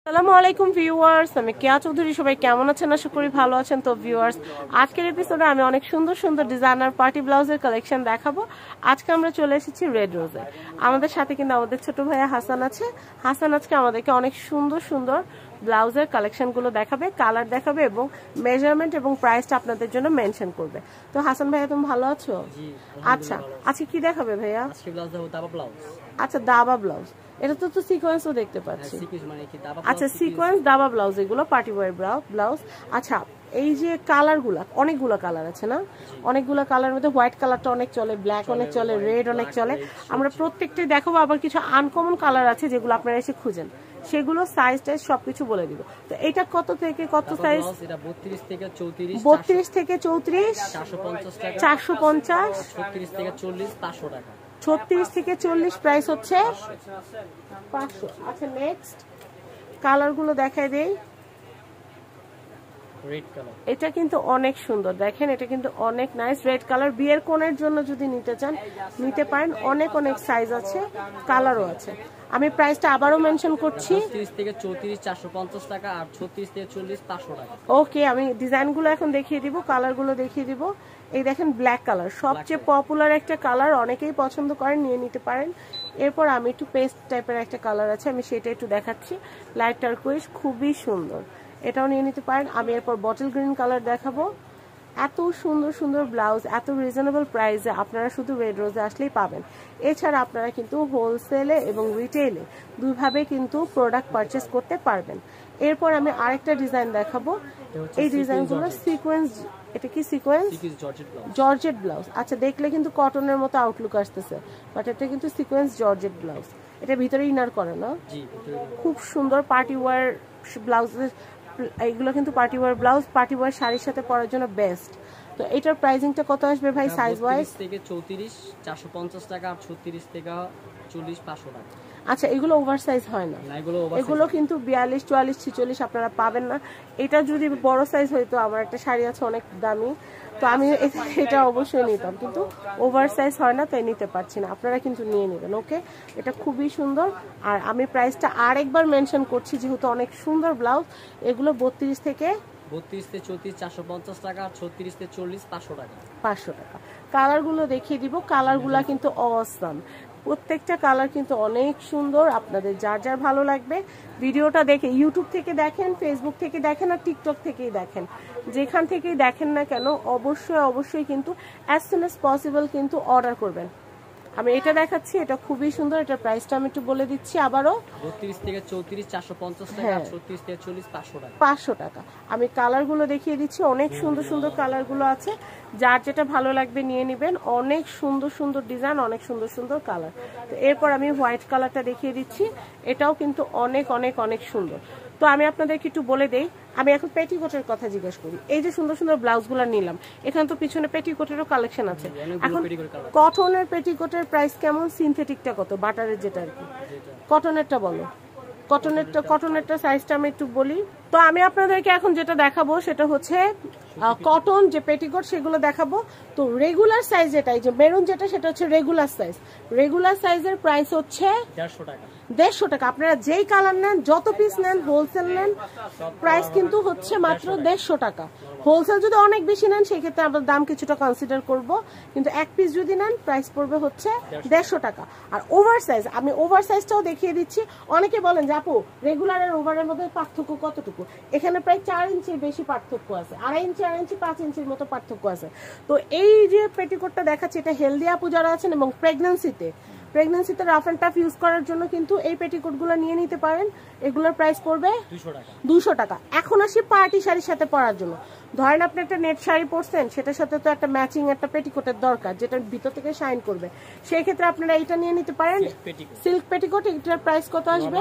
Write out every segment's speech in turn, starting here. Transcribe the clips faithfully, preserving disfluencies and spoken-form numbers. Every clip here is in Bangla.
আসসালামু আলাইকুম ভিউয়ার্স, আমি কেয়া চৌধুরী। সবাই কেমন আছেন? আশা করি ভালো আছেন। তো ভিউয়ার্স, আজকের এপিসোডে আমি অনেক সুন্দর সুন্দর ডিজাইনার পার্টি ব্লাউজের কালেকশন দেখাবো। আজকে আমরা চলে এসেছি রেড রোজে। আমাদের সাথে কিন্তু আমাদের ছোট ভাইয়া হাসান আছে। হাসান আজকে আমাদেরকে অনেক সুন্দর সুন্দর ব্লাউজের কালেকশনগুলো দেখাবে, কালার দেখাবে এবং মেজারমেন্ট এবং প্রাইসটা আপনাদের জন্য মেনশন করবে। তো হাসান ভাইয়া, তুমি ভালো আছো? আচ্ছা, আজকে কি দেখাবে ভাইয়া? আজকে ব্লাউজ দেখাবো দাবা ব্লাউজ। আচ্ছা, দাবা ব্লাউজ। এটা তো তো সিকোয়েন্সও দেখতে পাচ্ছি। আচ্ছা, সিকোয়েন্স দাবা ব্লাউজ, এগুলো পার্টি ওয়্যার ব্লাউজ। আচ্ছা, এই যে কালারগুলা, অনেকগুলো কালার আছে না? অনেকগুলো কালার মধ্যে হোয়াইট কালারটা অনেক চলে, ব্ল্যাক অনেক চলে, রেড অনেক চলে। আমরা প্রত্যেকটাই দেখাবো, আবার কিছু আনকমন কালার আছে যেগুলো আপনারা এসে খুঁজেন, সেগুলো সাইজ টাইজ সবকিছু বলে দিব। তো এটা কত থেকে কত সাইজ? এটা বত্রিশ থেকে চৌত্রিশ, বত্রিশ থেকে চৌত্রিশ, চারশো পঞ্চাশ টাকা, চারশো পঞ্চাশ, ছত্রিশ থেকে চল্লিশ, পাঁচশো টাকা। ছত্রিশ থেকে চল্লিশ, প্রাইস হচ্ছে পাঁচশো। আচ্ছা, নেক্সট কালারগুলো দেখাই দেই। রেড কালার, এটা কিন্তু অনেক সুন্দর, দেখেন এটা কিন্তু অনেক নাইস রেড কালার। বিয়ের কোণের জন্য যদি নিতে চান নিতে পারেন, অনেক অনেক সাইজ আছে, কালারও আছে। আমি প্রাইসটা আবারও মেনশন করছি, বত্রিশ থেকে চৌত্রিশ চারশো পঞ্চাশ টাকা, আর ছত্রিশ থেকে চল্লিশ পাঁচশো টাকা। ওকে, আমি ডিজাইনগুলো এখন দেখিয়ে দিব, কালারগুলো দেখিয়ে দিব। এই দেখেন ব্ল্যাক কালার, সবচেয়ে পপুলার একটা কালার, অনেকেই পছন্দ করেন, নিয়ে নিতে পারেন। এরপর আমি একটু পেস্ট টাইপের একটা কালার আছে, আমি সেটা একটু দেখাচ্ছি, লাইট টারকোয়েজ, খুবই সুন্দর, এটাও নিয়ে নিতে পারেন। আমি এরপর বটল গ্রিন কালার দেখাবো। এত সুন্দর সুন্দর ব্লাউজ এত রিজনেবল প্রাইসে আপনারা শুধু রেড রোজে আসলেই পাবেন। এছাড়া আপনারা কিন্তু হোলসেলে এবং রিটেইলে দুইভাবে কিন্তু প্রোডাক্ট পারচেস করতে পারবেন। এরপর আমি আরেকটা ডিজাইন দেখাবো। এই ডিজাইনগুলো সিকোয়েন্স, এটা কি সিকোয়েন্স? Georgette blouse. আচ্ছা, দেখলে কিন্তু কটনের মতো আউটলুক আসতেছে, বাট এটা কিন্তু সিকোয়েন্স জর্জেট ব্লাউজ। এটা ভিতরে ইনার করে না? খুব সুন্দর পার্টি ওয়্যার ব্লাউজের, এইগুলো কিন্তু party wear blouse, party wear শাড়ির সাথে পরার জন্য বেস্ট। তো এটার প্রাইসিংটা কত আসবে ভাই সাইজ ওয়াইজ? থেকে চৌত্রিশ চারশো পঞ্চাশ টাকা, আর ছত্রিশ থেকে চল্লিশ পাঁচশো টাকা। আচ্ছা, এগুলো ওভার সাইজ হয় না, এগুলো কিন্তু বিয়াল্লিশ চুয়াল্লিশ ছিচল্লিশ আপনারা পাবেন না। এটা যদি বড় সাইজ হইতো, আমার একটা শাড়ি আছে অনেক দামি, তো আমি এটা অবশ্যই নিতাম, কিন্তু ওভার সাইজ হয় না, তাই নিতে পারছি না। আপনারা কিন্তু নিয়ে নেবেন। ওকে, এটা খুবই সুন্দর। আর আমি প্রাইসটা আরেকবার মেনশন করছি, যেহেতু অনেক সুন্দর ব্লাউজ। এগুলো বত্রিশ থেকে বত্রিশ থেকে চৌত্রিশ চারশো পঞ্চাশ টাকা, আর ছত্রিশ থেকে চল্লিশ পাঁচশো টাকা। পাঁচশো টাকা। কালারগুলো দেখিয়ে দিব, কালারগুলো কিন্তু অসাম, প্রত্যেকটা কালার কিন্তু অনেক সুন্দর। আপনাদের যার যার ভালো লাগবে ভিডিওটা দেখে, ইউটিউব থেকে দেখেন, ফেসবুক থেকে দেখেন, আর টিকটক থেকেই দেখেন, যেখান থেকেই দেখেন না কেন, অবশ্যই অবশ্যই কিন্তু অ্যাজ সুন অ্যাজ পসিবল কিন্তু অর্ডার করবেন। আমি এটা দেখাচ্ছি, এটা খুবই সুন্দর। এটার প্রাইসটা আমি একটু বলে দিচ্ছি আবারও, বত্রিশ থেকে চৌত্রিশ চারশো পঞ্চাশ টাকা, ছত্রিশ থেকে চল্লিশ পাঁচশো টাকা। পাঁচশো টাকা। আমি কালারগুলো দেখিয়ে দিচ্ছি, অনেক সুন্দর সুন্দর কালারগুলো আছে, যার যেটা ভালো লাগবে নিয়ে নেবেন। অনেক সুন্দর সুন্দর ডিজাইন, অনেক সুন্দর সুন্দর কালার। তো এরপর আমি হোয়াইট কালারটা দেখিয়ে দিচ্ছি, এটাও কিন্তু অনেক অনেক অনেক সুন্দর। তো আমি আপনাদেরকে একটু বলে দেই, আমি এখন পেটিকোটের কথা জিজ্ঞেস করি। এই যে সুন্দর সুন্দর ব্লাউজগুলো নিলাম, এখানে তো পিছনে পেটিকোটেরও কালেকশন আছে। এখন কটনের পেটিকোটের প্রাইস কেমন? সিনথেটিকটা কত? বাটারের যেটা আর কি, কটনেরটা বলো। কটনেরটা কটনেরটা সাইজটা আমি একটু বলি। তো আমি আপনাদেরকে এখন যেটা দেখাবো সেটা হচ্ছে কটন যে পেটিকোট, সেগুলো দেখাবো। তো রেগুলার সাইজ যেটা, এই যে মেরুন যেটা, সেটা হচ্ছে রেগুলার সাইজ। রেগুলার সাইজের প্রাইস হচ্ছে দেড়শো টাকা। দেড়শো টাকা। আপনারা যেই কালার নেন, যত পিস নেন, হোলসেল নেন, প্রাইস কিন্তু হচ্ছে মাত্র দেড়শো টাকা। হোলসেল যদি অনেক বেশি নেন, সেক্ষেত্রে আমরা দাম কিছুটা কনসিডার করব, কিন্তু এক পিস যদি নেন প্রাইস পড়বে হচ্ছে দেড়শো টাকা। আর ওভার সাইজ, আমি ওভার সাইজটাও দেখিয়ে দিচ্ছি। অনেকে বলেন যে আপু, রেগুলার আর ওভারের মধ্যে পার্থক্য কতটুকু? এখানে প্রায় চার ইঞ্চির বেশি পার্থক্য আছে, আড়াই ইঞ্চি আড়াই ইঞ্চি পাঁচ ইঞ্চির মতো পার্থক্য আছে। তো এই যে পেটিকোটটা দেখাচ্ছি, এটা হেলদি আপু যারা আছেন এবং প্রেগন্যান্সিতে প্রেগন্যান্সিতে রাফ অ্যান্ড টাফ ইউজ করার জন্য কিন্তু এই পেটিকোটগুলো নিয়ে নিতে পারেন। এগুলোর প্রাইস পড়বে দুশো টাকা। এখন আসি পার্টি শাড়ির সাথে পরার জন্য। ধরেন আপনি একটা নেট শাড়ি পরছেন, সেটার সাথে তো একটা ম্যাচিং একটা পেটিকোটের দরকার, যেটা ভিতর থেকে শাইন করবে। সেই ক্ষেত্রে আপনারা এটা নিয়ে নিতে পারেন, সিল্ক পেটিকোট। এটার প্রাইস কত আসবে?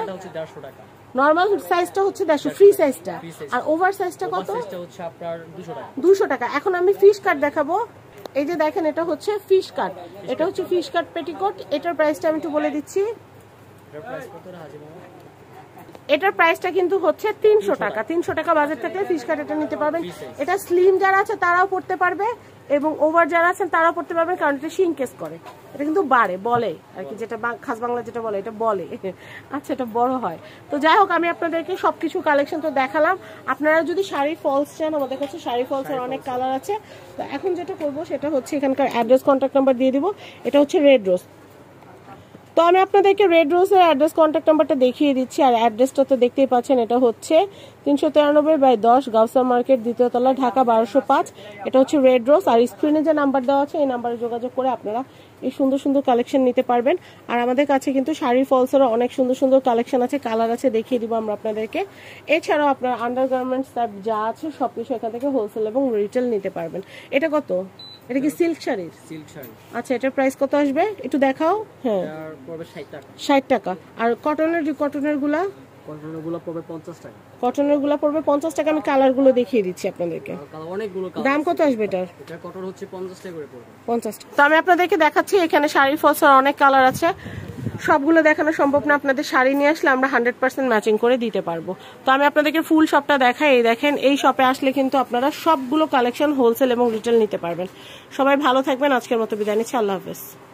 নরমাল সাইজটা হচ্ছে দেড়শো, ফ্রি সাইজটা। আর ওভার সাইজটা কত? দুশো টাকা। এখন আমি ফিশ কাট দেখাবো। এই যে দেখেন, এটা হচ্ছে ফিশ কাট, এটা হচ্ছে ফিশ কাট পেটিকোট। এটার প্রাইসটা আমি একটু বলে দিচ্ছি। এটার প্রাইসটা কিন্তু হচ্ছে তিনশো টাকা। তিনশো টাকা বাজেট থাকলে ফিশ কাট এটা নিতে পারবেন। এটা স্লিম যারা আছে তারাও পড়তে পারবে এবং ওভার যারা আছেন তারাও পড়তে পারবেন, কারণ এটা শিংকেস করে, এটা কিন্তু বাড়ে বলে আর কি, যেটা খাস বাংলা যেটা বলে এটা বলে। আচ্ছা, এটা বড় হয়। তো যাই হোক, আমি আপনাদেরকে সবকিছু কালেকশন তো দেখালাম। আপনারা যদি শাড়ি ফলস চান, আমাদের কাছে শাড়ি ফলসের অনেক কালার আছে। তো এখন যেটা করবো সেটা হচ্ছে এখানকার অ্যাড্রেস কন্ট্যাক্ট নাম্বার দিয়ে দিব। এটা হচ্ছে রেড রোজ। তো আমি আপনাদেরকে রেড রোজের অ্যাড্রেস কন্ট্যাক্ট নাম্বারটা দেখিয়ে দিচ্ছি। আর অ্যাড্রেসটা তো দেখতেই পাচ্ছেন, এটা হচ্ছে তিনশো তিরানব্বই বাই দশ গাউসা মার্কেট, দ্বিতীয় তলা, ঢাকা বারোশো পাঁচ। এটা হচ্ছে রেড রোজ। আর স্ক্রিনে যে নাম্বার দেওয়া আছে এই নাম্বারে যোগাযোগ করে আপনারা এই সুন্দর সুন্দর কালেকশন নিতে পারবেন। আর আমাদের কাছে কিন্তু শাড়ি ফলসেরও অনেক সুন্দর সুন্দর কালেকশন আছে, কালার আছে, দেখিয়ে দিব আমরা আপনাদেরকে। এছাড়াও আপনার আন্ডারগার্মেন্টস যা আছে সবকিছু এখান থেকে হোলসেল এবং রিটেল নিতে পারবেন। এটা কত? এটা কি সিল্ক শাড়ির? সিল্ক শাড়ি। আচ্ছা, এটার প্রাইস কত আসবে একটু দেখাও। হ্যাঁ, ষাট টাকা। ষাট টাকা। আর কটনের কটনের গুলা কটনের গুলো পড়বে পঞ্চাশ টাকা। কটনের গুলা পড়বে পঞ্চাশ টাকা। আমি কালার গুলো দেখিয়ে দিচ্ছি আপনাদেরকে। অনেকগুলো দাম কত আসবে এটার? এটা কটন হচ্ছে পঞ্চাশ টাকা করে পড়বে। পঞ্চাশ টাকা। তো আমি আপনাদেরকে দেখাচ্ছি, এখানে শাড়ি ফলসের অনেক কালার আছে, সবগুলো দেখানো সম্ভব না। আপনাদের শাড়ি নিয়ে আসলে আমরা হান্ড্রেড পার্সেন্ট ম্যাচিং করে দিতে পারবো। তো আমি আপনাদেরকে ফুল শপটা দেখাই। এই দেখেন, এই শপে আসলে কিন্তু আপনারা সবগুলো কালেকশন হোলসেল এবং রিটেল নিতে পারবেন। সবাই ভালো থাকবেন। আজকের মতো বিদায় নিচ্ছি। আল্লাহ হাফেজ।